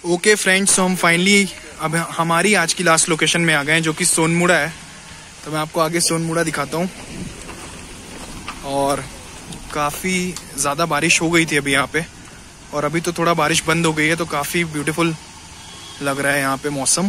Okay friends, तो हम finally अब हमारी आज की लास्ट लोकेशन में आ गए हैं, जो कि सोनमुड़ा है। तो मैं आपको आगे सोनमुड़ा दिखाता हूँ। और काफ़ी ज़्यादा बारिश हो गई थी अभी यहाँ पे, और अभी तो थोड़ा बारिश बंद हो गई है, तो काफ़ी ब्यूटीफुल लग रहा है यहाँ पे मौसम।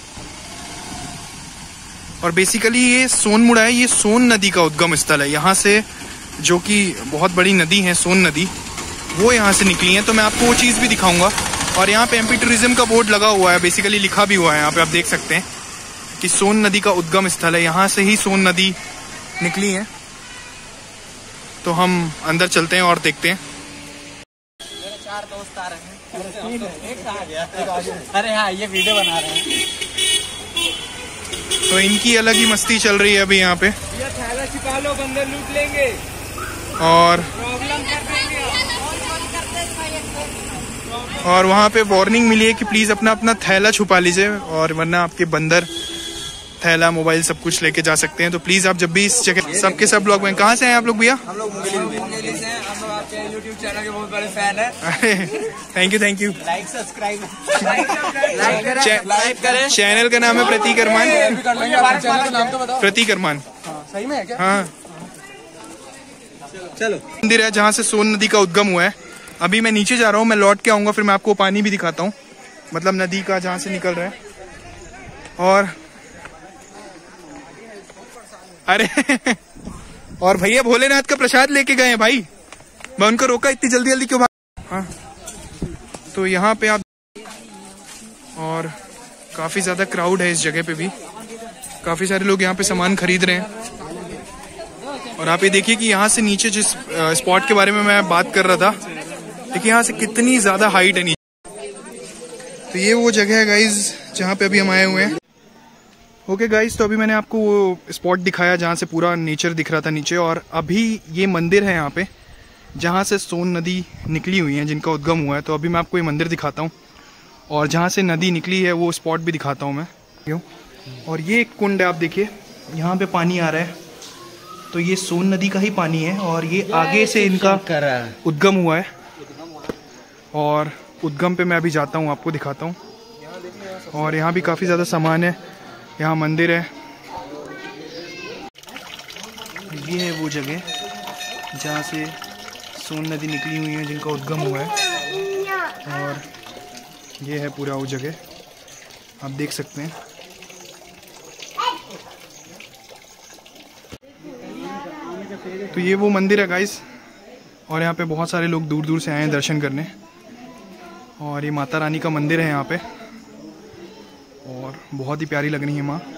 और बेसिकली ये सोनमुड़ा है, ये सोन नदी का उद्गम स्थल है। यहाँ से जो कि बहुत बड़ी नदी है सोन नदी, वो यहाँ से निकली है। तो मैं आपको वो चीज़ भी दिखाऊंगा। और यहाँ पे एमपी टूरिज्म का बोर्ड लगा हुआ है, बेसिकली लिखा भी हुआ है यहाँ पे, आप देख सकते हैं कि सोन नदी का उद्गम स्थल है। यहाँ से ही सोन नदी निकली है। तो हम अंदर चलते हैं और देखते हैं। मेरे 4 दोस्त आ रहे हैं। एक कहाँ गया? अरे हाँ, ये वीडियो बना रहे हैं। तो इनकी अलग ही मस्ती चल रही है अभी यहाँ पे। ये थैला छिपा लो, बंदर लूट लेंगे और प्रॉब्लम कर देंगे। और वहाँ पे वार्निंग मिली है कि प्लीज अपना अपना थैला छुपा लीजिए, और वरना आपके बंदर थैला, मोबाइल सब कुछ लेके जा सकते हैं। तो प्लीज आप जब भी इस जगह सबके सब लोग में, कहाँ से हैं आप लोग भैया? हम लोग मुंगेली से हैं। हम लोग आपके यूट्यूब चैनल के बहुत बड़े फैन हैं। Thank you, thank you. Like subscribe like करें। चैनल का नाम है प्रतीक अरमान। प्रतीक अरमान, सही में है क्या? हाँ। चलो, मंदिर है जहाँ से सोन नदी का उद्गम हुआ है। अभी मैं नीचे जा रहा हूँ, मैं लौट के आऊंगा, फिर मैं आपको पानी भी दिखाता हूँ, मतलब नदी का जहाँ से निकल रहा है। और अरे और भैया भोलेनाथ का प्रसाद लेके गए हैं भाई, मैं उनको रोका इतनी जल्दी जल्दी क्यों भाग। हाँ, तो यहाँ पे आप, और काफी ज्यादा क्राउड है इस जगह पे भी, काफी सारे लोग यहाँ पे सामान खरीद रहे हैं। और आप ये देखिए कि यहाँ से नीचे जिस स्पॉट के बारे में मैं बात कर रहा था, देखिए यहाँ से कितनी ज्यादा हाइट है नीचे। तो ये वो जगह है गाइज जहाँ पे अभी हम आए हुए हैं। ओके गाइज, तो अभी मैंने आपको वो स्पॉट दिखाया जहाँ से पूरा नेचर दिख रहा था नीचे, और अभी ये मंदिर है यहाँ पे जहाँ से सोन नदी निकली हुई है, जिनका उद्गम हुआ है। तो अभी मैं आपको ये मंदिर दिखाता हूँ, और जहाँ से नदी निकली है वो स्पॉट भी दिखाता हूँ मैं। क्यों? और ये एक कुंड है, आप देखिए यहाँ पे पानी आ रहा है, तो ये सोन नदी का ही पानी है, और ये आगे से इनका उद्गम हुआ है। और उद्गम पे मैं अभी जाता हूँ, आपको दिखाता हूँ। और यहाँ भी काफ़ी ज़्यादा सामान है, यहाँ मंदिर है। ये है वो जगह जहाँ से सोन नदी निकली हुई है, जिनका उद्गम हुआ है। और ये है पूरा वो जगह, आप देख सकते हैं। तो ये वो मंदिर है गाइस, और यहाँ पे बहुत सारे लोग दूर दूर से आए हैं दर्शन करने। और ये माता रानी का मंदिर है यहाँ पे, और बहुत ही प्यारी लग रही है माँ,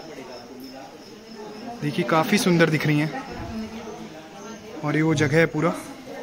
देखिए काफ़ी सुंदर दिख रही हैं। और ये वो जगह है पूरा।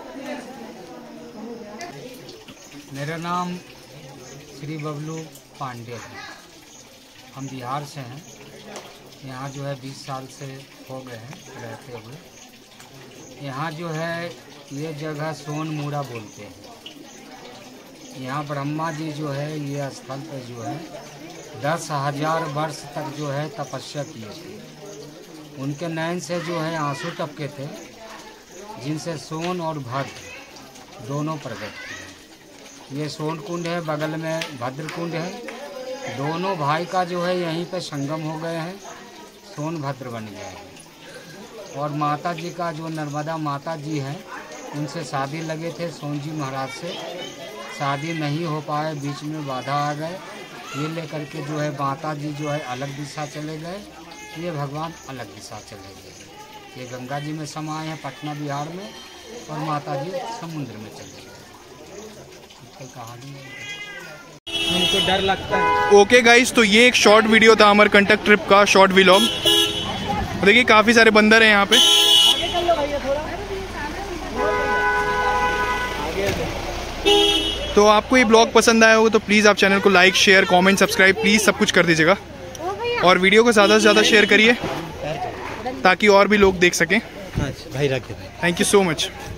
मेरा नाम श्री बबलू पांडे है। हम बिहार से हैं। यहाँ जो है 20 साल से हो गए हैं रहते हुए। यहाँ जो है ये जगह सोनमुड़ा बोलते हैं। यहाँ ब्रह्मा जी जो है ये स्थल पर जो है 10,000 वर्ष तक जो है तपस्या किए थे। उनके नयन से जो है आंसू टपके थे, जिनसे सोन और भद्र दोनों प्रकट किए। ये सोन कुंड है, बगल में भद्र कुंड है। दोनों भाई का जो है यहीं पे संगम हो गए हैं, सोनभद्र बन गए हैं। और माता जी का जो नर्मदा माता जी हैं, उनसे शादी लगे थे सोन जी महाराज से, शादी नहीं हो पाए, बीच में बाधा आ गए। ये लेकर के जो है माता जी जो है अलग दिशा चले गए, ये भगवान अलग दिशा चले गए। ये गंगा जी में समाये हैं पटना बिहार में, और माता जी समुद्र में चले गए। कहानी हमको डर लगता है। ओके गाइस, तो ये एक शॉर्ट वीडियो था अमरकंटक ट्रिप का, शॉर्ट व्लॉग। देखिए काफ़ी सारे बंदर हैं यहाँ पे। तो आपको ये ब्लॉग पसंद आया होगा तो प्लीज़ आप चैनल को like, share, comment, subscribe please सब कुछ कर दीजिएगा। और वीडियो को ज़्यादा से ज़्यादा शेयर करिए ताकि और भी लोग देख सकें। भाई रख दे भाई। Thank you so much.